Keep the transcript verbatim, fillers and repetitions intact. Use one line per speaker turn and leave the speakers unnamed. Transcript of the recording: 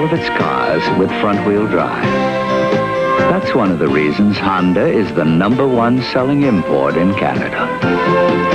all of its cars with front-wheel drive. That's one of the reasons Honda is the number one selling import in Canada.